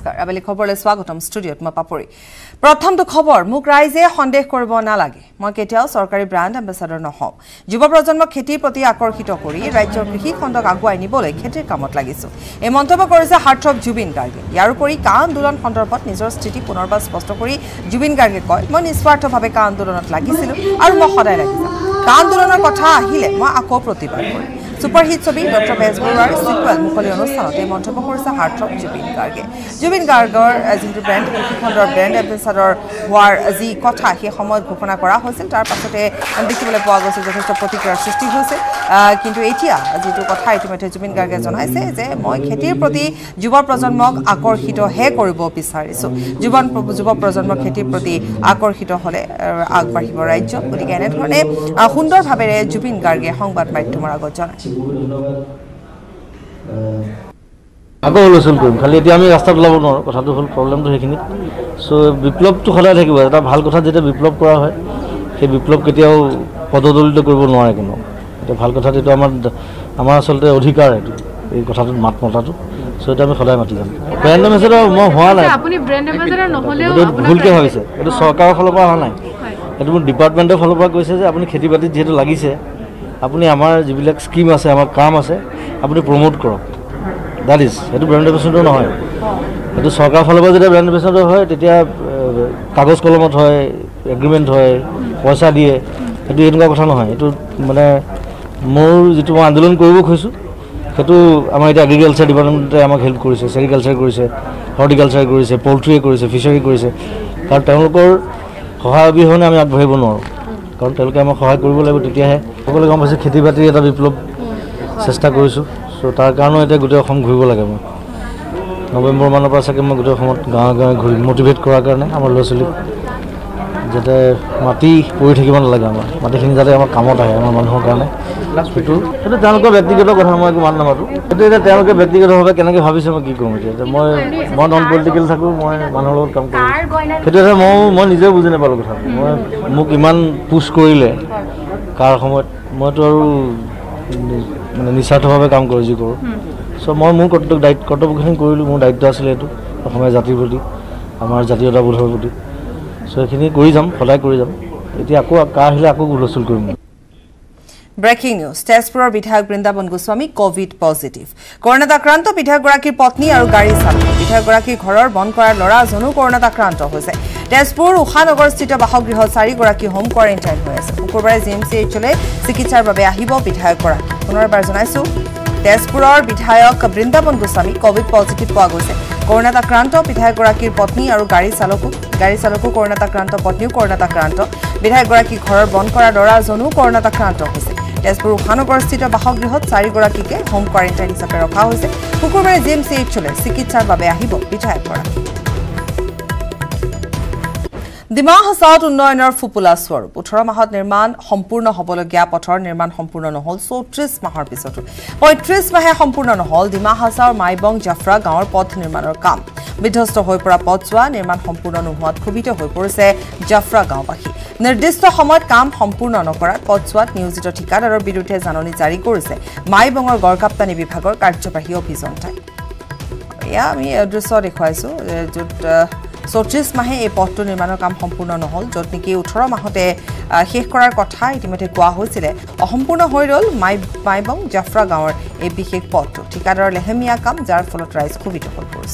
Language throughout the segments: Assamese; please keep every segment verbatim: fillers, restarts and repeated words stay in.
নমস্কাৰ আবেলি খবৰলৈ স্বাগতম ষ্টুডিঅত মই পাপৰি প্ৰথমটো খবৰ মোক ৰাইজে সন্দেহ কৰিব নালাগে মই কেতিয়াও চৰকাৰী ব্ৰাণ্ড এম্বেছাডৰ নহওঁ যুৱ প্ৰজন্মক খেতিৰ প্ৰতি আকৰ্ষিত কৰি ৰাজ্যৰ কৃষি খণ্ডক আগুৱাই নিবলৈ খেতিৰ কামত লাগিছো এই মন্তব্য কৰিছে হাৰ্টথ্ৰব জুবিন গাৰ্গে ইয়াৰ উপৰি কা আন্দোলন সন্দৰ্ভত নিজৰ স্থিতি পুনৰবাৰ স্পষ্ট কৰি জুবিন গাৰ্গে কয় মই নিস্বাৰ্থভাৱে কা আন্দোলনত লাগিছিলো আৰু মই সদায় লাগিম কা আন্দোলনৰ কথা আহিলে মই আকৌ প্ৰতিবাদ কৰিম সুপাৰহিট ছবি ডক্টৰ বেজবৰুৱাৰ সিকুৱেল মুকলি অনুষ্ঠানত এই মন্তব্য কৰিছে হাৰ্টথ্ৰব জুবিন গাৰ্গে জুবিন গাৰ্গৰ যিটো ব্ৰেণ্ড কৃষিখণ্ডৰ ব্ৰেণ্ড এম্বেছাডৰ হোৱাৰ যি কথা সেই সময়ত ঘোষণা কৰা হৈছিল তাৰ পাছতে দেখিবলৈ পোৱা গৈছিল যথেষ্ট প্ৰতিক্ৰিয়াৰ সৃষ্টি হৈছে কিন্তু এতিয়া যিটো কথা ইতিমধ্যে জুবিন গাৰ্গে জনাইছে যে মই খেতিৰ প্ৰতি যুৱ প্ৰজন্মক আকৰ্ষিতহে কৰিব বিচাৰিছো যুৱন যুৱ প্ৰজন্মৰ খেতিৰ প্ৰতি আকৰ্ষিত হ'লে আগবাঢ়িব ৰাজ্য গতিকে এনেধৰণে সুন্দৰভাৱেৰে জুবিন গাৰ্গে সংবাদ মাধ্যমৰ আগত জনাইছে আকৌ আলোচনা কৰিম খালি এতিয়া আমি ৰাস্তাত ওলাব নোৱাৰোঁ কথাটো হ'ল প্ৰব্লেমটো সেইখিনি চ' বিপ্লৱটো সদায় থাকিব এটা ভাল কথা যেতিয়া বিপ্লৱ কৰা হয় সেই বিপ্লৱ কেতিয়াও পদদলিত কৰিব নোৱাৰে কোনো এতিয়া ভাল কথাটো এইটো আমাৰ আমাৰ আচলতে অধিকাৰ এইটো এই কথাটোত মাত মতাটো চ' এইটো আমি সদায় মাতি যাম ব্ৰেণ্ড এম্বেছাডৰ মই হোৱা নাই ভুলকৈ ভাবিছে এইটো চৰকাৰৰ ফালৰ পৰা অহা নাই এইটো মোৰ ডিপাৰ্টমেণ্টৰ ফালৰ পৰা কৈছে যে আপুনি খেতি বাতিত যিহেতু লাগিছে আপুনি আমাৰ যিবিলাক স্কিম আছে আমাৰ কাম আছে আপুনি প্ৰমোট কৰক দ্যাট ইজ সেইটো ব্ৰেণ্ড এম্বেছাডৰ নহয় এইটো চৰকাৰৰ ফালৰ পৰা যেতিয়া ব্ৰেণ্ড এম্বেছাডৰ হয় তেতিয়া কাগজ কলমত হয় এগ্ৰিমেণ্ট হয় পইচা দিয়ে সেইটো এনেকুৱা কথা নহয় এইটো মানে মোৰ যিটো মই আন্দোলন কৰিব খুজিছোঁ সেইটো আমাৰ এতিয়া এগ্ৰিকালচাৰ ডিপাৰ্টমেণ্টে আমাক হেল্প কৰিছে চেৰিকালচাৰ কৰিছে হৰ্টিকালচাৰ কৰিছে পল্ট্ৰিয়ে কৰিছে ফিচাৰী কৰিছে কাৰণ তেওঁলোকৰ সহায় অবিহনে আমি আগবাঢ়িব নোৱাৰোঁ কাৰণ তেওঁলোকে আমাক সহায় কৰিব লাগিব তেতিয়াহে সকলোৱে গম পাইছে খেতি বাতিৰ এটা বিপ্লৱ চেষ্টা কৰিছোঁ চ' তাৰ কাৰণেও এতিয়া গোটেই অসম ঘূৰিব লাগে মই নৱেম্বৰ মানৰ পৰা চাগে মই গোটেই অসমত গাঁৱে গাঁৱে ঘূৰি মটিভেট কৰাৰ কাৰণে আমাৰ ল'ৰা ছোৱালীক যাতে মাটি পৰি থাকিব নালাগে আমাৰ মাটিখিনি যাতে আমাৰ কামত আহে আমাৰ মানুহৰ কাৰণে সেইটো সেইটো তেওঁলোকৰ ব্যক্তিগত কথা মই একো মান নামাতোঁ সেইটো এতিয়া তেওঁলোকে ব্যক্তিগতভাৱে কেনেকৈ ভাবিছে মই কি কৰোঁ এতিয়া মই মই নন পলিটিকেল থাকোঁ মই মানুহৰ লগত কাম কৰোঁ সেইটো এটা মই মই নিজেও বুজি নাপালোঁ কথাটো মই মোক ইমান পুছ কৰিলে কাৰ সময়ত মইতো আৰু মানে নিস্বাৰ্থভাৱে কাম কৰোঁ যি কৰোঁ চ' মই মোৰ কৰ্তব্য দায়িত্ব কৰ্তব্যখিনি কৰিলোঁ মোৰ দায়িত্ব আছিলে এইটো অসমীয়া জাতিৰ প্ৰতি আমাৰ জাতীয়তাবোধৰ প্ৰতি চ' এইখিনি কৰি যাম সদায় কৰি যাম এতিয়া আকৌ কাৰ আহিলে আকৌ হুলস্থুল কৰিম ব্ৰেকিং নিউজ তেজপুৰৰ বিধায়ক বৃন্দাবন গোস্বামী কোভিড পজিটিভ কৰোনাত আক্ৰান্ত বিধায়কগৰাকীৰ পত্নী আৰু গাড়ী চালক বিধায়কগৰাকীৰ ঘৰৰ বন্ধ কৰা ল'ৰাজনো কৰোনাত আক্ৰান্ত হৈছে তেজপুৰ উষানগৰস্থিত বাসগৃহত চাৰিগৰাকী হোম কোৱাৰেণ্টাইন হৈ আছে শুকুৰবাৰে জি এম চি এইচলৈ চিকিৎসাৰ বাবে আহিব বিধায়কগৰাকী পুনৰবাৰ জনাইছো তেজপুৰৰ বিধায়ক বৃন্দাবন গোস্বামী কোভিড পজিটিভ পোৱা গৈছে কৰোনাত আক্ৰান্ত বিধায়কগৰাকীৰ পত্নী আৰু গাড়ী চালকো গাড়ী চালকো কৰোনাত আক্ৰান্ত পত্নীও কৰোনাত আক্ৰান্ত বিধায়কগৰাকীৰ ঘৰৰ বন্ধ কৰা ল'ৰাজনো কৰোনাত আক্ৰান্ত হৈছে তেজপুৰ উষানগৰস্থিত বাসগৃহত চাৰিগৰাকীকে হোম কোৱাৰেণ্টাইন হিচাপে ৰখা হৈছে শুকুৰবাৰে জি এম চি এইচলৈ চিকিৎসাৰ বাবে আহিব বিধায়কগৰাকী ডিমা হাছাওত উন্নয়নৰ ফুপুলা স্বৰূপ ওঠৰ মাহত নিৰ্মাণ সম্পূৰ্ণ হ'বলগীয়া পথৰ নিৰ্মাণ সম্পূৰ্ণ নহ'ল চৌত্ৰিশ মাহৰ পিছতো পঁয়ত্ৰিশ মাহে সম্পূৰ্ণ নহ'ল ডিমা হাছাওৰ মাইবং জাফৰা গাঁৱৰ পথ নিৰ্মাণৰ কাম বিধ্বস্ত হৈ পৰা পথছোৱা নিৰ্মাণ সম্পূৰ্ণ নোহোৱাত ক্ষোভিত হৈ পৰিছে জাফৰা গাঁওবাসী নিৰ্দিষ্ট সময়ত কাম সম্পূৰ্ণ নকৰাত পথছোৱাত নিয়োজিত ঠিকাদাৰৰ বিৰুদ্ধে জাননী জাৰি কৰিছে মাইবঙৰ গড়কাপ্তানী বিভাগৰ কাৰ্যবাহী অভিযন্তাই এয়া আমি দৃশ্য দেখুৱাইছোঁ য'ত চৌত্ৰিশ মাহে এই পথটো নিৰ্মাণৰ কাম সম্পূৰ্ণ নহ'ল য'ত নেকি ওঠৰ মাহতে শেষ কৰাৰ কথা ইতিমধ্যে কোৱা হৈছিলে অসম্পূৰ্ণ হৈ ৰ'ল মাই মাইবং জাফৰা গাঁৱৰ এই বিশেষ পথটো ঠিকাদাৰৰ লেহেমীয়া কাম যাৰ ফলত ৰাইজ ক্ষোভিত হৈ পৰিছে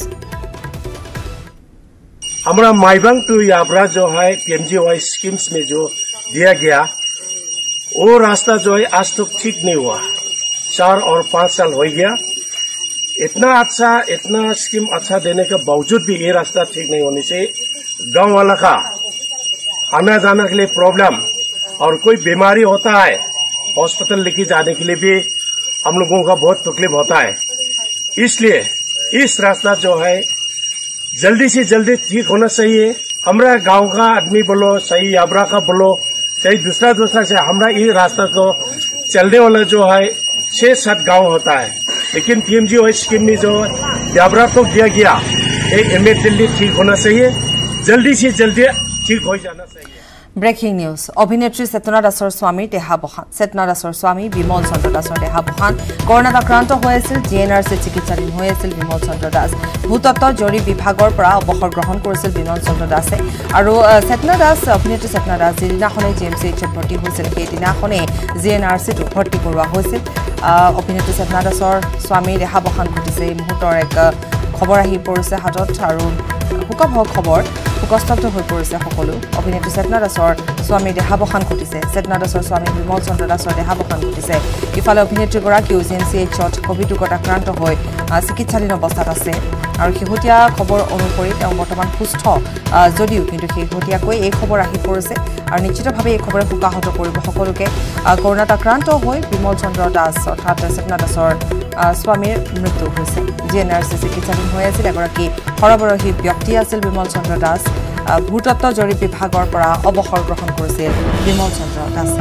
हमारा माइबंग टू याबरा जो है पीएमजीवाई स्कीम्स में जो दिया गया वो रास्ता जो है आज तक ठीक नहीं हुआ चार और पांच साल हो गया इतना अच्छा इतना स्कीम अच्छा देने के बावजूद भी ये रास्ता ठीक नहीं होने से गांव वाला का आना जाने के लिए प्रॉब्लम और कोई बीमारी होता है हॉस्पिटल लेके जाने के लिए भी हम लोगों का बहुत तकलीफ होता है इसलिए इस रास्ता जो है जल्दी से जल्दी ठीक होना चाहिए हमारा गांव का आदमी बोलो सही याबरा का बोलो सही दूसरा दूसरा से हमारा ये रास्ता को चलने वाला जो है छह सात गांव होता है लेकिन पीएमजीवाई स्कीम में जो याबरा को दिया गया ये इमीडिएटली ठीक होना चाहिए जल्दी से जल्दी ठीक हो जाना चाहिए ব্ৰেকিং নিউজ অভিনেত্ৰী চেতনা দাসৰ স্বামীৰ দেহাৱসান চেতনা দাসৰ স্বামী বিমল চন্দ্ৰ দাসৰ দেহাৱসান কৰোনাত আক্ৰান্ত হৈ আছিল জি এন আৰ চি চিকিৎসাধীন হৈ আছিল বিমল চন্দ্ৰ দাস ভূতত্ব জৰীপ বিভাগৰ পৰা অৱসৰ গ্ৰহণ কৰিছিল বিমল চন্দ্ৰ দাসে আৰু চেতনা দাস অভিনেত্ৰী চেতনা দাস যিদিনাখনে জি এম চি এইচত ভৰ্তি হৈছিল সেইদিনাখনে জি এন আৰ চিটো ভৰ্তি কৰোৱা হৈছিল অভিনেত্ৰী চেতনা দাসৰ স্বামীৰ দেহাৱসান ঘটিছে এই মুহূৰ্তৰ এক খবৰ আহি পৰিছে হাতত আৰু শোকাবহ খবৰ শোকস্তব্ধ হৈ পৰিছে সকলো অভিনেত্ৰী চেতনা দাসৰ স্বামীৰ দেহাৱসান ঘটিছে চেতনা দাসৰ স্বামী বিমল চন্দ্ৰ দাসৰ দেহাৱসান ঘটিছে ইফালে অভিনেত্ৰীগৰাকীও জি এম চি এইচত কভিড ৰোগত আক্ৰান্ত হৈ চিকিৎসাধীন অৱস্থাত আছে আৰু শেহতীয়া খবৰ অনুসৰি তেওঁ বৰ্তমান সুস্থ যদিও কিন্তু শেহতীয়াকৈ এই খবৰ আহি পৰিছে আৰু নিশ্চিতভাৱে এই খবৰে শোকাহত কৰিব সকলোকে কৰোনাত আক্ৰান্ত হৈ বিমল চন্দ্ৰ দাস অৰ্থাৎ চেতনা দাসৰ স্বামীৰ মৃত্যু হৈছে জি এন আৰ চি চিকিৎসাধীন হৈ আছিল এগৰাকী সৰবৰাহী ব্যক্তি আছিল বিমল চন্দ্ৰ দাস ভূতত্ব জৰীপ বিভাগৰ পৰা অৱসৰ গ্ৰহণ কৰিছিল বিমল চন্দ্ৰ দাসে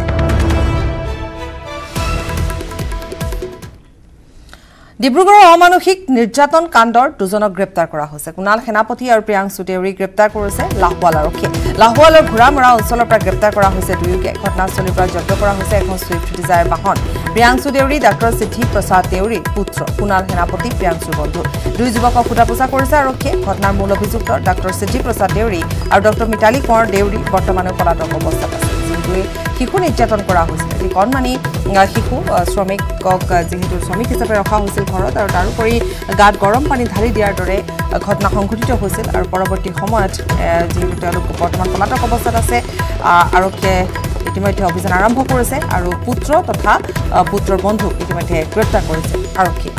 ডিব্ৰুগড়ৰ অমানসিক নিৰ্যাতন কাণ্ডৰ দুজনক গ্ৰেপ্তাৰ কৰা হৈছে কুণাল সেনাপতি আৰু প্ৰিয়াংশু দেউৰী গ্ৰেপ্তাৰ কৰিছে লাহোৱাল আৰক্ষীয়ে লাহোৱালৰ ঘোঁৰামৰা অঞ্চলৰ পৰা গ্ৰেপ্তাৰ কৰা হৈছে দুয়োকে ঘটনাস্থলীৰ পৰা জব্দ কৰা হৈছে এখন ছুইফ্ট ডিজায়াৰ বাহন প্ৰিয়াংশু দেউৰী ডাক্তৰ সিদ্ধি প্ৰসাদ দেউৰীৰ পুত্ৰ কুণাল সেনাপতি প্ৰিয়াংশুৰ বন্ধু দুই যুৱকক সোধা পোছা কৰিছে আৰক্ষীয়ে ঘটনাৰ মূল অভিযুক্ত ডাক্তৰ সিদ্ধি প্ৰসাদ দেউৰী আৰু ডক্টৰ মিতালী কোঁৱৰ দেউৰী বৰ্তমানে পলাতক অৱস্থাত আছে যিটোৱে শিশু নিৰ্যাতন কৰা হৈছিল এটি কণমানি শিশু শ্ৰমিকক যিহেতু শ্ৰমিক হিচাপে ৰখা হৈছিল ঘৰত আৰু তাৰোপৰি গাত গৰম পানী ঢালি দিয়াৰ দৰে ঘটনা সংঘটিত হৈছিল আৰু পৰৱৰ্তী সময়ত যিহেতু তেওঁলোক বৰ্তমান পলাতক অৱস্থাত আছে আৰক্ষীয়ে ইতিমধ্যে অভিযান আৰম্ভ কৰিছে আৰু পুত্ৰ তথা পুত্ৰৰ বন্ধুক ইতিমধ্যে গ্ৰেপ্তাৰ কৰিছে আৰক্ষীয়ে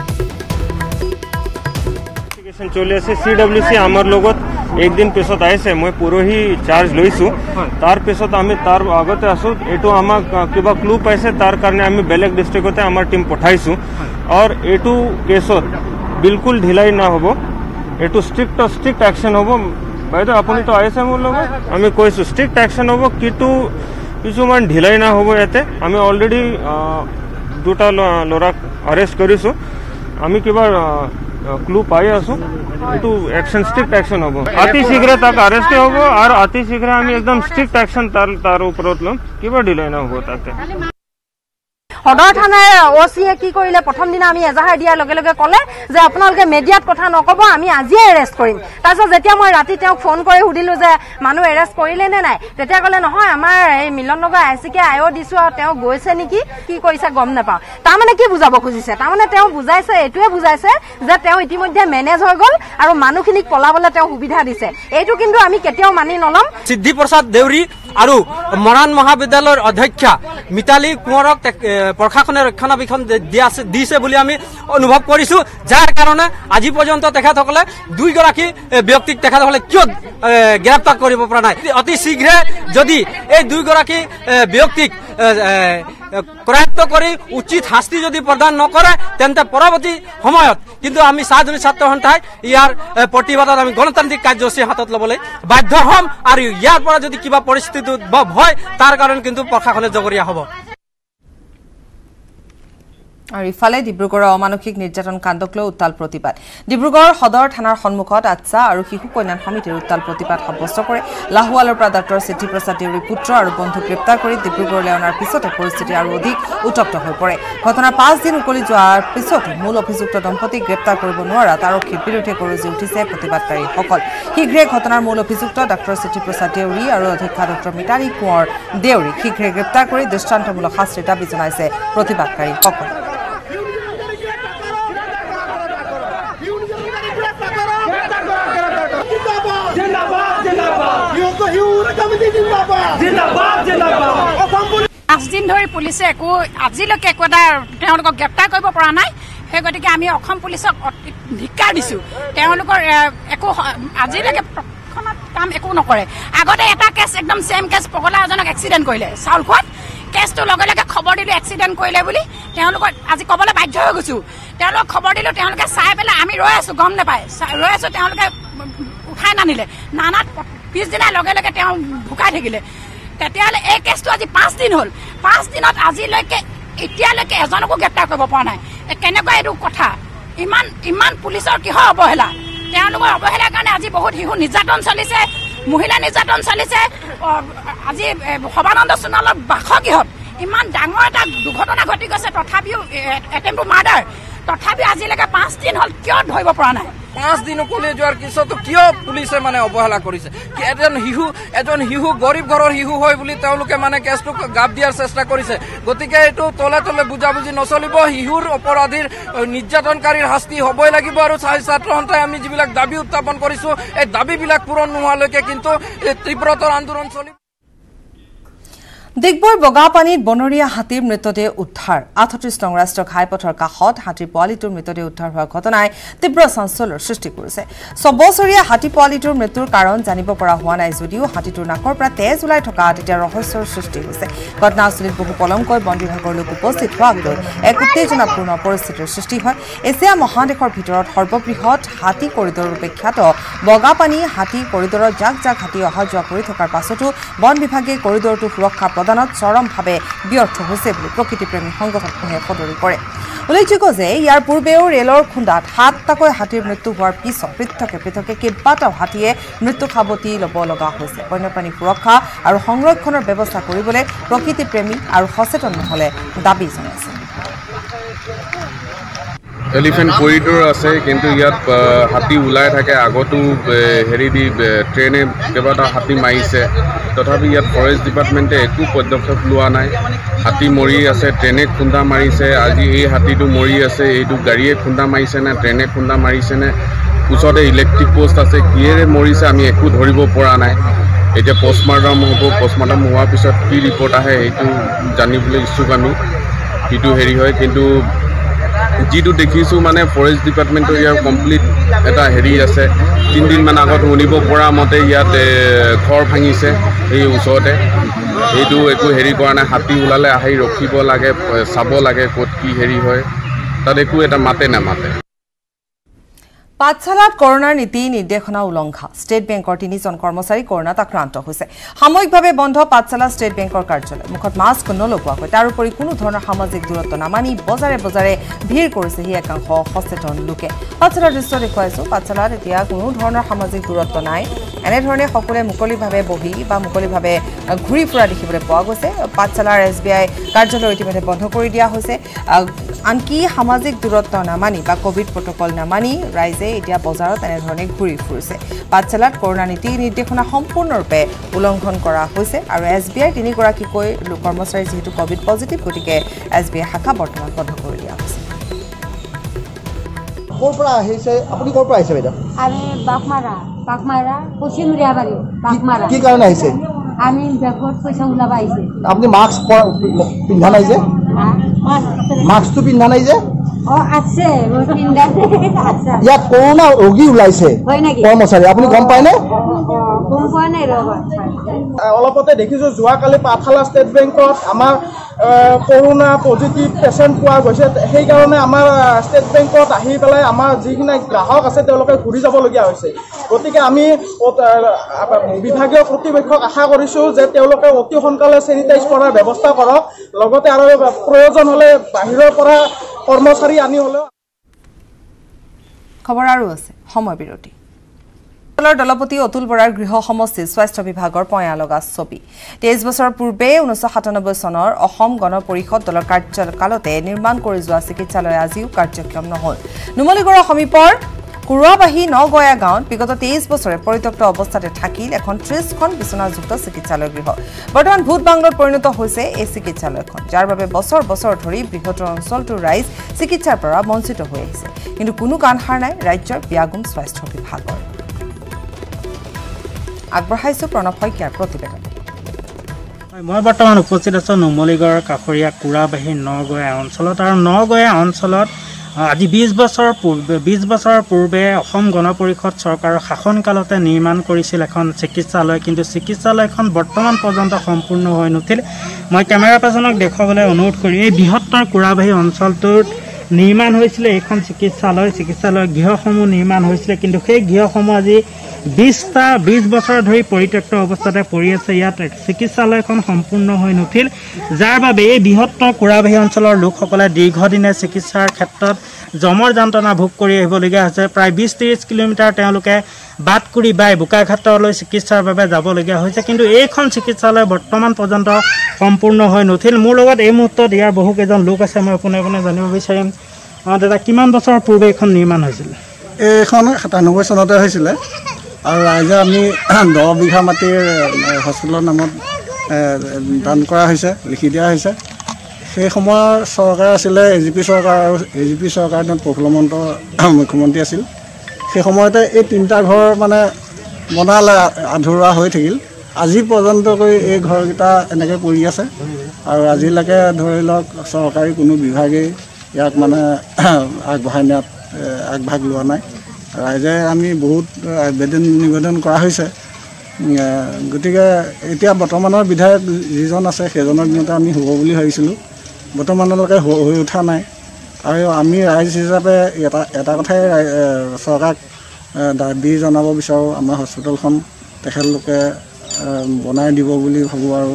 চলি আছে চি ডব্লিউ চি আমাৰ লগত একদিন পিছত আহিছে মই পৰহি চাৰ্জ লৈছোঁ তাৰ পিছত আমি তাৰ আগতে আছোঁ এইটো আমাক কিবা ক্লু পাইছে তাৰ কাৰণে আমি বেলেগ ডিষ্ট্ৰিক্টতে আমাৰ টিম পঠাইছোঁ আৰু এইটো কেছত বিলকুল ঢিলাই নহ'ব এইটো ষ্ট্ৰিক্ট ষ্ট্ৰিক্ট একশ্যন হ'ব বাইদেউ আপুনিতো আহিছে মোৰ লগত আমি কৈছোঁ ষ্ট্ৰিক্ট একশ্যন হ'ব কিন্তু কিছুমান ঢিলাই নহ'ব ইয়াতে আমি অলৰেডি দুটা ল'ৰাক এৰেষ্ট কৰিছোঁ আমি কিবা ক্লু পাই আছো এইটো একশ্যন ষ্ট্ৰিক্ট একশ্যন হ'ব অতি শীঘ্ৰে তাক আৰেষ্ট হ'ব আৰু অতি শীঘ্ৰে আমি একদম ষ্ট্ৰিক্ট একশ্যন তাৰ তাৰ ওপৰত ল'ম কিবা ডিলাই নহ'ব তাতে সদৰ থানাৰ অ চিয়ে কি কৰিলে প্ৰথম দিনা আমি এজাহাৰ দিয়াৰ লগে লগে ক'লে যে আপোনালোকে মিডিয়াত কথা নক'ব আমি আজিয়ে এৰেষ্ট কৰিম তাৰপিছত যেতিয়া মই ৰাতি তেওঁক ফোন কৰি সুধিলো যে মানুহ এৰেষ্ট কৰিলে নে নাই তেতিয়া ক'লে নহয় আমাৰ এই মিলন নগৰ আই চি কে আই অ' দিছোঁ আৰু তেওঁ গৈছে নেকি কি কৰিছে গম নাপাওঁ তাৰমানে কি বুজাব খুজিছে তাৰমানে তেওঁ বুজাইছে এইটোৱে বুজাইছে যে তেওঁ ইতিমধ্যে মেনেজ হৈ গ'ল আৰু মানুহখিনিক পলাবলৈ তেওঁ সুবিধা দিছে এইটো কিন্তু আমি কেতিয়াও মানি নল'ম সিদ্ধি প্ৰসাদ দেউৰী আৰু মৰাণ মহাবিদ্যালয়ৰ অধ্যক্ষা মিতালী কোঁৱৰক প্ৰশাসনে ৰক্ষণাবেক্ষণ দিছে বুলি আমি অনুভৱ কৰিছোঁ যাৰ কাৰণে আজি পৰ্যন্ত তেখেতসকলে দুইগৰাকী ব্যক্তিক তেখেতসকলে কিয় গ্ৰেপ্তাৰ কৰিব পৰা নাই অতি শীঘ্ৰে যদি এই দুইগৰাকী ব্যক্তিক কৰায়ত্ব কৰি উচিত শাস্তি যদি প্ৰদান নকৰে তেন্তে পৰৱৰ্তী সময়ত কিন্তু আমি চাহজনী ছাত্ৰ সন্থাই ইয়াৰ প্ৰতিবাদত আমি গণতান্ত্ৰিক কাৰ্যসূচী হাতত ল'বলৈ বাধ্য হ'ম আৰু ইয়াৰ পৰা যদি কিবা পৰিস্থিতি উদ্ভৱ হয় তাৰ কাৰণে কিন্তু প্ৰশাসনে জগৰীয়া হ'ব আৰু ইফালে ডিব্ৰুগড়ৰ অমানসিক নিৰ্যাতন কাণ্ডক লৈ উত্তাল প্ৰতিবাদ ডিব্ৰুগড় সদৰ থানাৰ সন্মুখত আচ্ছা আৰু শিশু কল্যাণ সমিতিৰ উত্তাল প্ৰতিবাদ সাব্যস্ত কৰে লাহোৱালৰ পৰা ডাক্তৰ সিদ্ধি প্ৰসাদ দেউৰীৰ পুত্ৰ আৰু বন্ধুক গ্ৰেপ্তাৰ কৰি ডিব্ৰুগড়লৈ অনাৰ পিছতে পৰিস্থিতি আৰু অধিক উত্তপ্ত হৈ পৰে ঘটনাৰ পাঁচ দিন উকলি যোৱাৰ পিছতো মূল অভিযুক্ত দম্পতীক গ্ৰেপ্তাৰ কৰিব নোৱাৰাত আৰক্ষীৰ বিৰুদ্ধে গৰজি উঠিছে প্ৰতিবাদকাৰীসকল শীঘ্ৰে ঘটনাৰ মূল অভিযুক্ত ডাক্তৰ সিদ্ধি প্ৰসাদ দেউৰী আৰু অধ্যক্ষা ডক্টৰ মিতালী কোঁৱৰ দেউৰীক শীঘ্ৰে গ্ৰেপ্তাৰ কৰি দৃষ্টান্তমূলক শাস্তিৰ দাবী জনাইছে প্ৰতিবাদকাৰীসকলে পাঁচদিন ধৰি পুলিচে একো আজিলৈকে একো এটা তেওঁলোকক গ্ৰেপ্তাৰ কৰিব পৰা নাই সেই গতিকে আমি অসম পুলিচক ধিক্কাৰ দিছোঁ তেওঁলোকৰ একো আজিলৈকে কাম একো নকৰে আগতে এটা কেছ একদম ছেম কেছ পগলা এজনক এক্সিডেণ্ট কৰিলে চাউলখোৱাত কেছটো লগে লগে খবৰ দিলোঁ এক্সিডেণ্ট কৰিলে বুলি তেওঁলোকক আজি ক'বলৈ বাধ্য হৈ গৈছোঁ তেওঁলোকক খবৰ দিলোঁ তেওঁলোকে চাই পেলাই আমি ৰৈ আছোঁ গম নাপায় ৰৈ আছোঁ তেওঁলোকে উঠাই নানিলে নানাত পিছদিনাৰ লগে লগে তেওঁ ভুকাই থাকিলে তেতিয়াহ'লে এই কেছটো আজি পাঁচ দিন হ'ল পাঁচ দিনত আজিলৈকে এতিয়ালৈকে এজনকো গ্ৰেপ্তাৰ কৰিব পৰা নাই কেনেকুৱা এইটো কথা ইমান ইমান পুলিচৰ কিহৰ অৱহেলা তেওঁলোকৰ অৱহেলাৰ কাৰণে আজি বহুত শিশু নিৰ্যাতন চলিছে মহিলা নিৰ্যাতন চলিছে আজি সবানন্দ সোণোৱালৰ বাসগৃহত ইমান ডাঙৰ এটা দুৰ্ঘটনা ঘটি গৈছে তথাপিও এটেম্প টু মাৰ্ডাৰ তথাপিও আজিলৈকে পাঁচ দিন হ'ল কিয় ধৰিব পৰা নাই পাঁচ দিন কলে যোৱাৰ পিছতো কিয় পুলিচে মানে অৱহেলা কৰিছে এজন শিশু এজন শিশু গৰীব ঘৰৰ শিশু হয় বুলি তেওঁলোকে মানে কেছটো গাপ দিয়াৰ চেষ্টা কৰিছে গতিকে এইটো তলে তলে বুজাবুজি নচলিব শিশুৰ অপৰাধীৰ নিৰ্যাতনকাৰীৰ শাস্তি হ'বই লাগিব আৰু ছাত্ৰ সন্থাই আমি যিবিলাক দাবী উত্থাপন কৰিছো এই দাবীবিলাক পূৰণ নোহোৱালৈকে কিন্তু তীব্ৰতৰ আন্দোলন চলিব ডিগবৈ বগাপানীত বনৰীয়া হাতীৰ মৃতদেহ উদ্ধাৰ আঠত্ৰিশ নং ৰাষ্ট্ৰীয় ঘাইপথৰ কাষত হাতীৰ পোৱালিটোৰ মৃতদেহ উদ্ধাৰ হোৱাৰ ঘটনাই তীব্ৰ চাঞ্চল্যৰ সৃষ্টি কৰিছে ছবছৰীয়া হাতী পোৱালিটোৰ মৃত্যুৰ কাৰণ জানিব পৰা হোৱা নাই যদিও হাতীটোৰ নাকৰ পৰা তেজ ওলাই থকা তেতিয়া ৰহস্যৰ সৃষ্টি হৈছে ঘটনাস্থলীত বহু পলমকৈ বন বিভাগৰ লোক উপস্থিত হোৱাক লৈ এক উত্তেজনাপূৰ্ণ পৰিস্থিতিৰ সৃষ্টি হয় এছিয়া মহাদেশৰ ভিতৰত সৰ্ববৃহৎ হাতী কৰিডৰ ৰূপে খ্যাত বগাপানী হাতী কৰিডৰত জাক জাক হাতী অহা যোৱা কৰি থকাৰ পাছতো বন বিভাগে কৰিডৰটো সুৰক্ষা প্ৰদানত চৰমভাৱে ব্যৰ্থ হৈছে বুলি প্ৰকৃতিপ্ৰেমী সংগঠনসমূহে সদৰি কৰে উল্লেখযোগ্য যে ইয়াৰ পূৰ্বেও ৰেলৰ খুন্দাত সাতটাকৈ হাতীৰ মৃত্যু হোৱাৰ পিছত পৃথকে পৃথকে কেইবাটাও হাতীয়ে মৃত্যু সাৱটি ল'ব লগা হৈছে বন্যপ্ৰাণী সুৰক্ষা আৰু সংৰক্ষণৰ ব্যৱস্থা কৰিবলৈ প্ৰকৃতিপ্ৰেমী আৰু সচেতন মহলে দাবী জনাইছে এলিফেণ্ট কৰিডৰ আছে কিন্তু ইয়াত হাতী ওলাই থাকে আগতো হেৰি দি ট্ৰেইনে কেইবাটা হাতী মাৰিছে তথাপি ইয়াত ফৰেষ্ট ডিপাৰ্টমেণ্টে একো পদক্ষেপ লোৱা নাই হাতী মৰি আছে ট্ৰেইনে খুন্দা মাৰিছে আজি এই হাতীটো মৰি আছে এইটো গাড়ীয়ে খুন্দা মাৰিছে নে ট্ৰেইনে খুন্দা মাৰিছে নে ওচৰতে ইলেক্ট্ৰিক পোষ্ট আছে কিয়েৰে মৰিছে আমি একো ধৰিব পৰা নাই এতিয়া পষ্টমাৰ্টম হ'ব পষ্টমাৰ্টম হোৱাৰ পিছত কি ৰিপৰ্ট আহে সেইটো জানিবলৈ ইচ্ছুক আমি সেইটো হেৰি হয় কিন্তু যিটো দেখিছোঁ মানে ফৰেষ্ট ডিপাৰ্টমেণ্টৰ ইয়াৰ কমপ্লিট এটা হেৰি আছে তিনিদিনমান আগত শুনিব পৰা মতে ইয়াত ঘৰ ভাঙিছে এই ওচৰতে এইটো একো হেৰি কৰা নাই হাতী ওলালে আহি ৰখিব লাগে চাব লাগে ক'ত কি হেৰি হয় তাত একো এটা মাতে নামাতে পাঠশালাত কৰোনাৰ নীতি নিৰ্দেশনা উলংঘা ষ্টেট বেংকৰ তিনিজন কৰ্মচাৰী কৰোনাত আক্ৰান্ত হৈছে সাময়িকভাৱে বন্ধ পাঠশালা ষ্টেট বেংকৰ কাৰ্যালয় মুখত মাস্ক নলগোৱাকৈ তাৰ উপৰি কোনো ধৰণৰ সামাজিক দূৰত্ব নামানি বজাৰে বজাৰে ভিৰ কৰিছে সি একাংশ সচেতন লোকে পাঠশালাৰ দৃশ্য দেখুৱাইছো পাঠশালাত এতিয়া কোনো ধৰণৰ সামাজিক দূৰত্ব নাই এনেধৰণে সকলোৱে মুকলিভাৱে বহি বা মুকলিভাৱে ঘূৰি ফুৰা দেখিবলৈ পোৱা গৈছে পাঠশালাৰ এছ বি আই কাৰ্যালয় ইতিমধ্যে বন্ধ কৰি দিয়া হৈছে আনকি সামাজিক দূৰত্ব নামানি বা কোভিড প্ৰটকল নামানি ৰাইজে এতিয়া বজাৰত এনেধৰণে ঘূৰি ফুৰিছে পাঠশালাত কৰোনা নীতি নিৰ্দেশনা সম্পূৰ্ণৰূপে উলংঘন কৰা হৈছে আৰু এছ বি আই তিনিগৰাকীকৈ কৰ্মচাৰী যিহেতু কোভিড পজিটিভ গতিকে এছ বি আই শাখা বৰ্তমান বন্ধ কৰি দিয়া হৈছে ক'ৰ পৰা আহিছে আপুনি ক'ৰ পৰা আহিছে বাইদেউ আমি বাঘমাৰা বাঘমাৰা পশ্চিম ৰিয়াবাৰী বাঘমাৰা কি কাৰণে আহিছে আমি বেগত পইচা ওলাব আহিছে আপুনি মাস্ক পিন্ধা নাই যে মাস্কটো পিন্ধা নাই যে অ আছে মই পিন্ধা আছে ইয়াত কৰোনা ৰোগী ওলাইছে কৰ্মচাৰী আপুনি গম পায়নে গম পোৱা নাই ৰবা অলপতে দেখিছোঁ যোৱাকালি পাঠশালা ষ্টেট বেংকত আমাৰ কৰোনা পজিটিভ পেচেণ্ট পোৱা গৈছে সেইকাৰণে আমাৰ ষ্টেট বেংকত আহি পেলাই আমাৰ যিখিনি গ্ৰাহক আছে তেওঁলোকে ঘূৰি যাবলগীয়া হৈছে গতিকে আমি বিভাগীয় কৰ্তৃপক্ষক আশা কৰিছোঁ যে তেওঁলোকে অতি সোনকালে চেনিটাইজ কৰাৰ ব্যৱস্থা কৰক লগতে আৰু প্ৰয়োজন হ'লে বাহিৰৰ পৰা কৰ্মচাৰী আনি হ'লেও খবৰ আৰু আছে সময় বিৰতি দলৰ দলপতি অতুল বৰাৰ গৃহ সমষ্টিৰ স্বাস্থ্য বিভাগৰ পয়া লগা ছবি তেইছ বছৰ পূৰ্বে ঊনৈছশ সাতানব্বৈ চনৰ অসম গণ পৰিষদ দলৰ কাৰ্যকালতে নিৰ্মাণ কৰি যোৱা চিকিৎসালয় আজিও কাৰ্যক্ষম নহল নুমলীগড়ৰ সমীপৰ কুৰুৱাবাহী নগয়া গাঁৱত বিগত তেইছ বছৰে পৰিত্যক্ত অৱস্থাতে থাকিল এখন ত্ৰিছখন বিচনাযুক্ত চিকিৎসালয় গৃহ বৰ্তমান ভূত বাংলত পৰিণত হৈছে এই চিকিৎসালয়খন যাৰ বাবে বছৰ বছৰ ধৰি বৃহত্তৰ অঞ্চলটোৰ ৰাইজ চিকিৎসাৰ পৰা বঞ্চিত হৈ আহিছে কিন্তু কোনো কাণসাৰ নাই ৰাজ্যৰ ব্যাগুম স্বাস্থ্য বিভাগৰ আগবঢ়াইছো প্ৰণৱ শইকীয়াৰ প্ৰতিবেদন মই বৰ্তমান উপস্থিত আছোঁ নুমলীগড়ৰ কাষৰীয়া কুৰাবাহী নগয়া অঞ্চলত আৰু নগয়া অঞ্চলত আজি বিশ বছৰ পূৰ্বে বিশ বছৰৰ পূৰ্বে অসম গণ পৰিষদ চৰকাৰৰ শাসনকালতে নিৰ্মাণ কৰিছিল এখন চিকিৎসালয় কিন্তু চিকিৎসালয়খন বৰ্তমান পৰ্যন্ত সম্পূৰ্ণ হৈ নুঠিল মই কেমেৰা পাৰ্চনক দেখুৱাবলৈ অনুৰোধ কৰি এই বৃহত্তৰ কুৰাবাহী অঞ্চলটোত নিৰ্মাণ হৈছিলে এইখন চিকিৎসালয় চিকিৎসালয় গৃহসমূহ নিৰ্মাণ হৈছিলে কিন্তু সেই গৃহসমূহ আজি বিশটা বিশ বছৰ ধৰি পৰিত্যক্ত অৱস্থাতে পৰি আছে ইয়াত চিকিৎসালয়খন সম্পূৰ্ণ হৈ নুঠিল যাৰ বাবে এই বৃহত্তৰ কুৰাবাহী অঞ্চলৰ লোকসকলে দীৰ্ঘদিনে চিকিৎসাৰ ক্ষেত্ৰত জমৰ যন্ত্ৰণা ভোগ কৰি আহিবলগীয়া হৈছে প্ৰায় বিশ ত্ৰিছ কিলোমিটাৰ তেওঁলোকে বাটকুৰি বাই বোকাঘাটলৈ চিকিৎসাৰ বাবে যাবলগীয়া হৈছে কিন্তু এইখন চিকিৎসালয় বৰ্তমান পৰ্যন্ত সম্পূৰ্ণ হৈ নুঠিল মোৰ লগত এই মুহূৰ্তত ইয়াৰ বহুকেইজন লোক আছে মই পোনে পোনে জানিব বিচাৰিম দাদা কিমান বছৰৰ পূৰ্বে এইখন নিৰ্মাণ হৈছিল এইখন সাতানব্বৈ চনতে হৈছিলে আৰু ৰাইজে আমি দহ বিঘা মাটিৰ হস্পিটেলৰ নামত দান কৰা হৈছে লিখি দিয়া হৈছে সেই সময়ৰ চৰকাৰ আছিলে এ জি পি চৰকাৰ আৰু এ জি পি চৰকাৰ দিনত প্ৰফুল্ল মহন্ত মুখ্যমন্ত্ৰী আছিল সেই সময়তে এই তিনিটা ঘৰ মানে বনালে আধৰুৱা হৈ থাকিল আজি পৰ্যন্তকৈ এই ঘৰকেইটা এনেকৈ পৰি আছে আৰু আজিলৈকে ধৰি লওক চৰকাৰী কোনো বিভাগেই ইয়াক মানে আগবঢ়াই নিয়াত আগভাগ লোৱা নাই ৰাইজে আমি বহুত আবেদন নিবেদন কৰা হৈছে গতিকে এতিয়া বৰ্তমানৰ বিধায়ক যিজন আছে সেইজনৰ দিনতে আমি হ'ব বুলি ভাবিছিলোঁ বৰ্তমানলৈকে হৈ উঠা নাই আৰু আমি ৰাইজ হিচাপে এটা এটা কথাই চৰকাৰক দাবী জনাব বিচাৰোঁ আমাৰ হস্পিটেলখন তেখেতলোকে বনাই দিব বুলি ভাবোঁ আৰু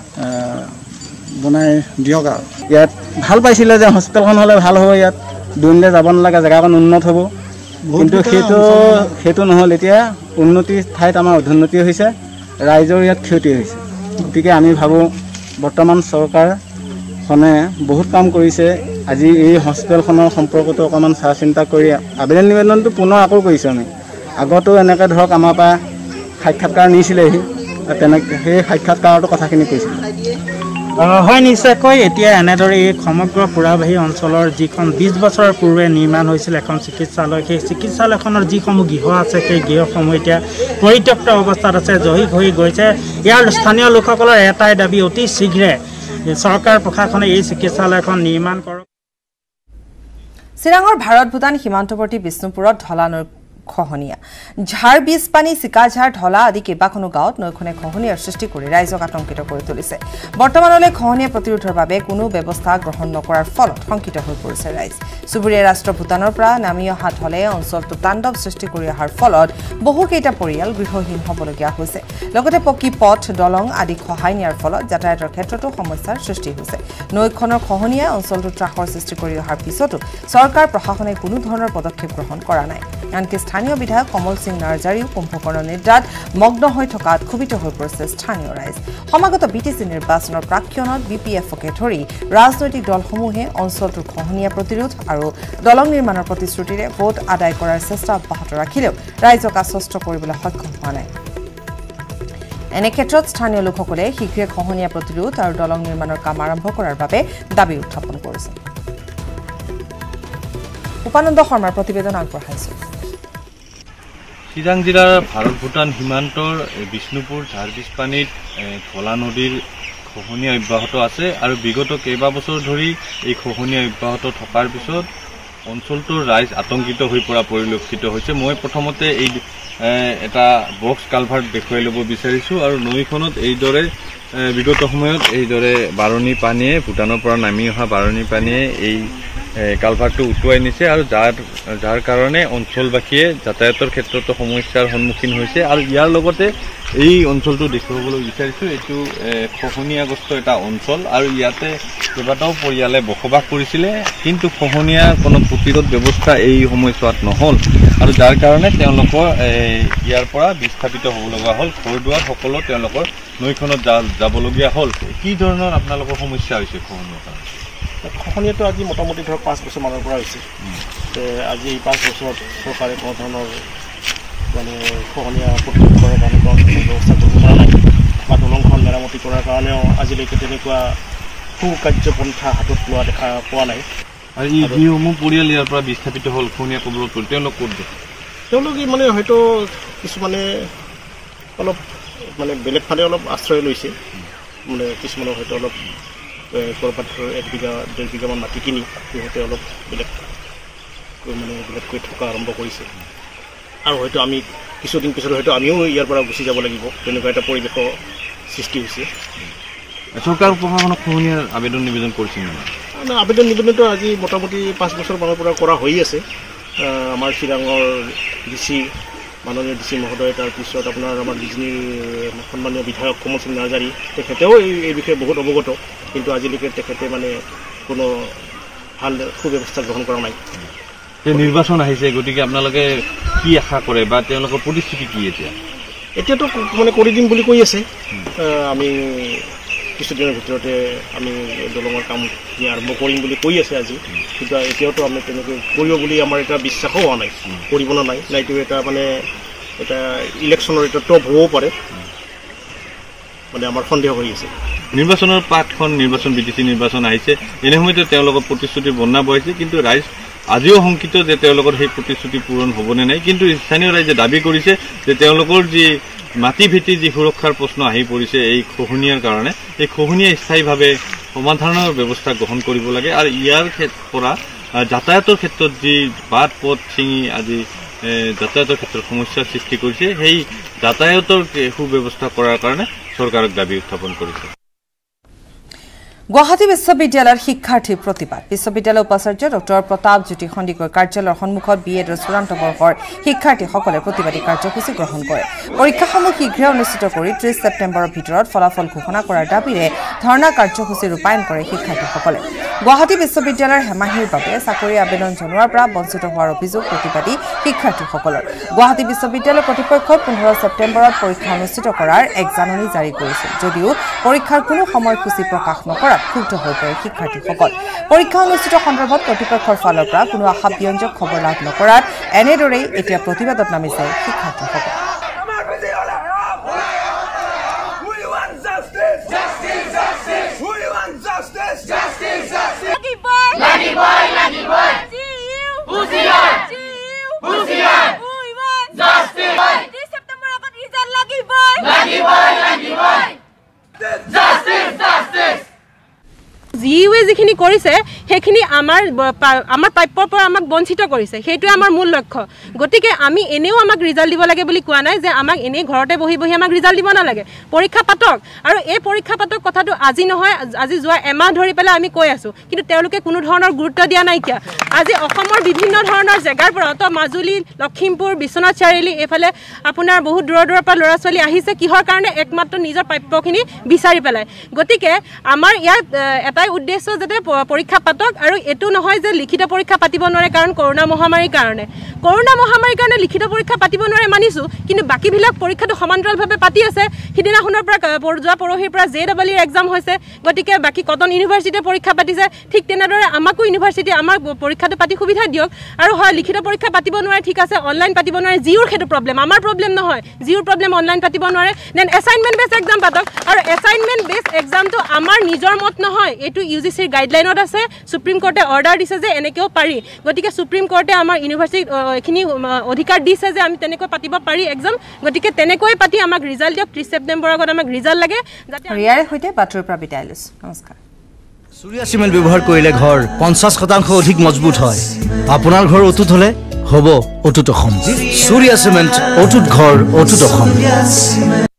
বনাই দিয়ক আৰু ইয়াত ভাল পাইছিলে যে হস্পিটেলখন হ'লে ভাল হ'ব ইয়াত দূৰণিলৈ যাব নালাগে জেগাকণ উন্নত হ'ব কিন্তু সেইটো সেইটো নহ'ল এতিয়া উন্নতি ঠাইত আমাৰ অধোন্নতি হৈছে ৰাইজৰ ইয়াত ক্ষতি হৈছে গতিকে আমি ভাবোঁ বৰ্তমান চৰকাৰখনে বহুত কাম কৰিছে আজি এই হস্পিটেলখনৰ সম্পৰ্কটো অকণমান চা চিন্তা কৰি আবেদন নিবেদনটো পুনৰ আকৌ কৰিছোঁ আমি আগতো এনেকৈ ধৰক আমাৰ পৰা সাক্ষাৎকাৰ নিছিলেহি তেনেকৈ সেই সাক্ষাৎকাৰতো কথাখিনি কৈছিল হয় নিশ্চয়কৈ এতিয়া এনেদৰে এই সমগ্ৰ পুৰাবাহী অঞ্চলৰ যিখন বিছ বছৰৰ পূৰ্বে নিৰ্মাণ হৈছিল এখন চিকিৎসালয় সেই চিকিৎসালয়খনৰ যিসমূহ গৃহ আছে সেই গৃহসমূহ এতিয়া পৰিত্যক্ত অৱস্থাত আছে জহি হৈ গৈছে ইয়াৰ স্থানীয় লোকসকলৰ এটাই দাবী অতি শীঘ্ৰে চৰকাৰ প্ৰশাসনে এই চিকিৎসালয়খন নিৰ্মাণ কৰক চিৰাঙৰ ভাৰত ভূটান সীমান্তৱৰ্তী বিষ্ণুপুৰত ঢলা নৈ খহনীয়া ঝাৰ বিজ পানী চিকাঝাৰ ঢলা আদি কেইবাখনো গাঁৱত নৈখনে খহনীয়াৰ সৃষ্টি কৰি ৰাইজক আতংকিত কৰি তুলিছে বৰ্তমানলৈ খহনীয়া প্ৰতিৰোধৰ বাবে কোনো ব্যৱস্থা গ্ৰহণ নকৰাৰ ফলত শংকিত হৈ পৰিছে ৰাইজ চুবুৰীয়া ৰাষ্ট্ৰ ভূটানৰ পৰা নামি অহা ঢলে অঞ্চলটো তাণ্ডৱ সৃষ্টি কৰি অহাৰ ফলত বহুকেইটা পৰিয়াল গৃহহীন হ'বলগীয়া হৈছে লগতে পকী পথ দলং আদি খহাই নিয়াৰ ফলত যাতায়াতৰ ক্ষেত্ৰতো সমস্যাৰ সৃষ্টি হৈছে নৈখনৰ খহনীয়াই অঞ্চলটো ত্ৰাসৰ সৃষ্টি কৰি অহাৰ পিছতো চৰকাৰ প্ৰশাসনে কোনো ধৰণৰ পদক্ষেপ গ্ৰহণ কৰা নাই আনকি স্থানীয় বিধায়ক কমল সিং নাৰ্জাৰীও কুম্ভকৰ্ণ নিদ্ৰাত মগ্ন হৈ থকাত ক্ষোভিত হৈ পৰিছে স্থানীয় ৰাইজ সমাগত বি টি চি নিৰ্বাচনৰ প্ৰাক্ষণত বি পি এফকে ধৰি ৰাজনৈতিক দলসমূহে অঞ্চলটোৰ খহনীয়া প্ৰতিৰোধ আৰু দলং নিৰ্মাণৰ প্ৰতিশ্ৰুতিৰে ভোট আদায় কৰাৰ চেষ্টা অব্যাহত ৰাখিলেও ৰাইজক আশ্বস্ত কৰিবলৈ সক্ষম হোৱা নাই এনে ক্ষেত্ৰত স্থানীয় লোকসকলে শীঘ্ৰে খহনীয়া প্ৰতিৰোধ আৰু দলং নিৰ্মাণৰ কাম আৰম্ভ কৰাৰ বাবে দাবী উত্থাপন কৰিছে উপানন্দ শৰ্মাৰ প্ৰতিবেদন আগবঢ়াইছে চিৰাং জিলাৰ ভাৰত ভূটান সীমান্তৰ বিষ্ণুপুৰ ঝাৰবিজ পানীত ঢলা নদীৰ খহনীয়া অব্যাহত আছে আৰু বিগত কেইবাবছৰ ধৰি এই খহনীয়া অব্যাহত থকাৰ পিছত অঞ্চলটোৰ ৰাইজ আতংকিত হৈ পৰা পৰিলক্ষিত হৈছে মই প্ৰথমতে এই এটা বক্স কালভাৰ্ট দেখুৱাই ল'ব বিচাৰিছোঁ আৰু নৈখনত এইদৰে বিগত সময়ত এইদৰে বাৰণী পানীয়ে ভূটানৰ পৰা নামি অহা বাৰণী পানীয়ে এই কালভাৰটো উটুৱাই নিছে আৰু যাৰ যাৰ কাৰণে অঞ্চলবাসীয়ে যাতায়াতৰ ক্ষেত্ৰতো সমস্যাৰ সন্মুখীন হৈছে আৰু ইয়াৰ লগতে এই অঞ্চলটো দেখুৱাবলৈ বিচাৰিছোঁ এইটো খহনীয়াগ্ৰস্ত এটা অঞ্চল আৰু ইয়াতে কেইবাটাও পৰিয়ালে বসবাস কৰিছিলে কিন্তু খহনীয়াৰ কোনো প্ৰতিৰোধ ব্যৱস্থা এই সময়ছোৱাত নহ'ল আৰু যাৰ কাৰণে তেওঁলোকৰ ইয়াৰ পৰা বিস্থাপিত হ'ব লগা হ'ল ঘৰ দুৱাৰ সকলো তেওঁলোকৰ নৈখনত যাবলগীয়া হ'ল কি ধৰণৰ আপোনালোকৰ সমস্যা হৈছে খহনীয়াৰ কাৰণে খহনীয়াটো আজি মোটামুটি ধৰক পাঁচ বছৰমানৰ পৰা হৈছে আজি এই পাঁচ বছৰত চৰকাৰে কোনো ধৰণৰ মানে খহনীয়া প্ৰতিৰোধ কৰাৰ কাৰণে কোনো ধৰণৰ ব্যৱস্থা কৰিব পৰা নাই বা দলংখন মেৰামতি কৰাৰ কাৰণেও আজিলৈকে তেনেকুৱা সু কাৰ্যপন্থা হাতত লোৱা দেখা পোৱা নাই আৰু এই যিসমূহ পৰিয়াল ইয়াৰ পৰা বিস্থাপিত হ'ল খহনীয়া কবলত পৰিল তেওঁলোক ক'ত যায় তেওঁলোকে মানে হয়তো কিছুমানে অলপ মানে বেলেগ ফালে অলপ আশ্ৰয় লৈছে মানে কিছুমানৰ হয়তো অলপ ক'ৰবাত এক বিঘা ডেৰ বিঘামান মাটি কিনি সিহঁতে অলপ বেলেগ মানে বেলেগকৈ থকা আৰম্ভ কৰিছে আৰু হয়তো আমি কিছুদিন পিছত হয়তো আমিও ইয়াৰ পৰা গুচি যাব লাগিব তেনেকুৱা এটা পৰিৱেশৰ সৃষ্টি হৈছে চৰকাৰ প্ৰশাসনক খহনীয়াৰ আবেদন নিবেদন কৰিছে মানে আবেদন নিবেদনটো আজি মোটামুটি পাঁচ বছৰমানৰ পৰা কৰা হৈ আছে আমাৰ চিৰাঙৰ ডি চি মাননীয় ডি চি মহোদয় তাৰপিছত আপোনাৰ আমাৰ ডিজনীৰ সন্মানীয় বিধায়ক কমল সিং নাৰ্জাৰী তেখেতেও এই এই বিষয়ে বহুত অৱগত কিন্তু আজিলৈকে তেখেতে মানে কোনো ভাল সুব্যৱস্থা গ্ৰহণ কৰা নাই নিৰ্বাচন আহিছে গতিকে আপোনালোকে কি আশা কৰে বা তেওঁলোকৰ প্ৰতিশ্ৰুতি কি এতিয়া এতিয়াতো মানে কৰি দিম বুলি কৈ আছে আমি কিছুদিনৰ ভিতৰতে আমি দলঙৰ কাম আৰম্ভ কৰিম বুলি কৈ আছে আজি কিন্তু এতিয়াওতো আমি তেনেকৈ কৰিব বুলি আমাৰ এটা বিশ্বাসো হোৱা নাই কৰিব না নাই নাইতো এটা মানে এটা ইলেকশ্যনৰ এটা টপ হ'বও পাৰে মানে আমাৰ সন্দেহ হৈ আছে নিৰ্বাচনৰ পাঠখন নিৰ্বাচন বিটিচি নিৰ্বাচন আহিছে এনে সময়তে তেওঁলোকৰ প্ৰতিশ্ৰুতি বন্না বহিছে কিন্তু ৰাইজ আজিও শংকিত যে তেওঁলোকৰ সেই প্ৰতিশ্ৰুতি পূৰণ হ'বনে নাই কিন্তু স্থানীয় ৰাইজে দাবী কৰিছে যে তেওঁলোকৰ যি মাটি ভেটি যি সুৰক্ষাৰ প্ৰশ্ন আহি পৰিছে এই খহনীয়াৰ কাৰণে এই খহনীয়া স্থায়ীভাৱে সমাধানৰ ব্যৱস্থা গ্ৰহণ কৰিব লাগে আৰু ইয়াৰ পৰা যাতায়াতৰ ক্ষেত্ৰত যি বাট পথ ছিঙি আজি যাতায়াতৰ ক্ষেত্ৰত সমস্যাৰ সৃষ্টি কৰিছে সেই যাতায়াতৰ সুব্যৱস্থা কৰাৰ কাৰণে চৰকাৰক দাবী উত্থাপন কৰিছে গুৱাহাটী বিশ্ববিদ্যালয়ৰ শিক্ষাৰ্থী প্ৰতিবাদ বিশ্ববিদ্যালয়ৰ উপাচাৰ্য ডক্টৰ প্ৰতাপ জ্যোতি সন্দিকৈ কাৰ্যালয়ৰ সন্মুখত বি এডৰ চূড়ান্ত বৰ্ষৰ শিক্ষাৰ্থীসকলে প্ৰতিবাদী কাৰ্যসূচী গ্ৰহণ কৰে পৰীক্ষাসমূহ শীঘ্ৰে অনুষ্ঠিত কৰি ত্ৰিশ ছেপ্টেম্বৰৰ ভিতৰত ফলাফল ঘোষণা কৰাৰ দাবীৰে ধৰ্ণা কাৰ্যসূচী ৰূপায়ণ কৰে শিক্ষাৰ্থীসকলে গুৱাহাটী বিশ্ববিদ্যালয়ৰ হেমাহিৰ বাবে চাকৰি আবেদন জনোৱাৰ পৰা বঞ্চিত হোৱাৰ অভিযোগ প্ৰতিবাদী শিক্ষাৰ্থীসকলৰ গুৱাহাটী বিশ্ববিদ্যালয় কৰ্তৃপক্ষই পোন্ধৰ ছেপ্টেম্বৰত পৰীক্ষা অনুষ্ঠিত কৰাৰ এক জাননী জাৰি কৰিছিল যদিও পৰীক্ষাৰ কোনো সময়সূচী প্ৰকাশ নকৰাত ক্ষুব্ধ হৈ পৰে শিক্ষাৰ্থীসকল পৰীক্ষা অনুষ্ঠিত সন্দৰ্ভত কৰ্তৃপক্ষৰ ফালৰ পৰা কোনো আশাব্যঞ্জক খবৰ লাভ নকৰাত এনেদৰেই এতিয়া প্ৰতিবাদত নামিছে শিক্ষাৰ্থীসকল জিইউৱে যিখিনি কৰিছে সেইখিনি আমাৰ আমাৰ প্ৰাপ্যৰ পৰা আমাক বঞ্চিত কৰিছে সেইটোৱে আমাৰ মূল লক্ষ্য গতিকে আমি এনেও আমাক ৰিজাল্ট দিব লাগে বুলি কোৱা নাই যে আমাক এনেই ঘৰতে বহি বহি আমাক ৰিজাল্ট দিব নালাগে পৰীক্ষা পাতক আৰু এই পৰীক্ষা পাতক কথাটো আজি নহয় আজি যোৱা এমাহ ধৰি পেলাই আমি কৈ আছোঁ কিন্তু তেওঁলোকে কোনো ধৰণৰ গুৰুত্ব দিয়া নাইকিয়া আজি অসমৰ বিভিন্ন ধৰণৰ জেগাৰ পৰা তো মাজুলী লখিমপুৰ বিশ্বনাথ চাৰিআলি এইফালে আপোনাৰ বহুত দূৰৰ দূৰৰ পৰা ল'ৰা ছোৱালী আহিছে কিহৰ কাৰণে একমাত্ৰ নিজৰ প্ৰাপ্যখিনি বিচাৰি পেলাই গতিকে আমাৰ ইয়াত এটাই উদ্দেশ্য যাতে পৰীক্ষা পাতক আৰু এটো নহয় যে লিখিত পৰীক্ষা পাতিব নোৱাৰে কাৰণ কৰোনা মহামাৰীৰ কাৰণে কৰোনা মহামাৰীৰ কাৰণে লিখিত পৰীক্ষা পাতিব নোৱাৰে মানিছোঁ কিন্তু বাকীবিলাক পৰীক্ষাটো সমান্তৰালভাৱে পাতি আছে সিদিনাখনৰ পৰা যোৱা পৰহিৰ পৰা জে ডাবল ইৰ এক্সাম হৈছে গতিকে বাকী কটন ইউনিভাৰ্চিটিয়ে পৰীক্ষা পাতিছে ঠিক তেনেদৰে আমাকো ইউনিভাৰ্চিটি আমাৰ পৰীক্ষাটো পাতি সুবিধা দিয়ক আৰু হয় লিখিত পৰীক্ষা পাতিব নোৱাৰে ঠিক আছে অনলাইন পাতিব নোৱাৰে জিউৰ সেইটো প্ৰব্লেম আমাৰ প্ৰব্লেম নহয় জিউৰ প্ৰব্লেম অনলাইন পাতিব নোৱাৰে দেন এছাইনমেণ্ট বেছ এক্সাম পাতক আৰু এছাইনমেণ্ট বেছ এক্সামটো আমাৰ নিজৰ মত নহয় এইটো ইউ জি চিৰ গাইডলাইনত আছে সুপ্ৰিম কোৰ্টে অৰ্ডাৰ দিছে যে এনেকৈও পাৰি গতিকে সুপ্ৰিম কোৰ্টে আমাৰ ইউনিভাৰ্চিটি এইখিনি অধিকাৰ দিছে যে আমি তেনেকৈ পাতিব পাৰি এক্সাম গতিকে তেনেকৈ পাতি আমাক ৰিজাল্ট দিয়ক ত্ৰিশ ছেপ্টেম্বৰৰ আগত আমাক ৰিজাল্ট লাগে যাতে ইয়াৰে সৈতে বাতৰিৰ পৰা বিদায় লৈছোঁ নমস্কাৰ সূৰ্যা চিমেণ্ট ব্যৱহাৰ কৰিলে ঘৰ পঞ্চাছ শতাংশ অধিক মজবুত হয় আপোনাৰ ঘৰ অটুট হ'লে হ'ব অটুট অসম সূৰ্যা চিমেণ্ট অটুট ঘৰ অটুট অসম